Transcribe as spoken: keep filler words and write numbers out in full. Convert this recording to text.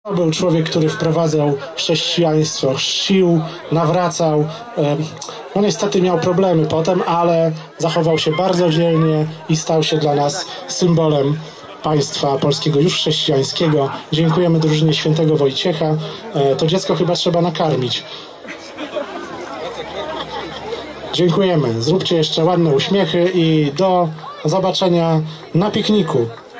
To był człowiek, który wprowadzał chrześcijaństwo, chrzcił, nawracał. No niestety miał problemy potem, ale zachował się bardzo dzielnie i stał się dla nas symbolem państwa polskiego, już chrześcijańskiego. Dziękujemy drużynie świętego Wojciecha. To dziecko chyba trzeba nakarmić. Dziękujemy. Zróbcie jeszcze ładne uśmiechy i do zobaczenia na pikniku.